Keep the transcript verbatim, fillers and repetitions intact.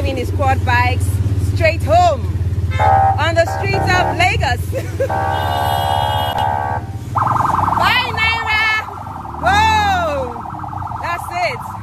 driving his quad bikes straight home on the streets of Lagos. Bye, Naira! Whoa! That's it.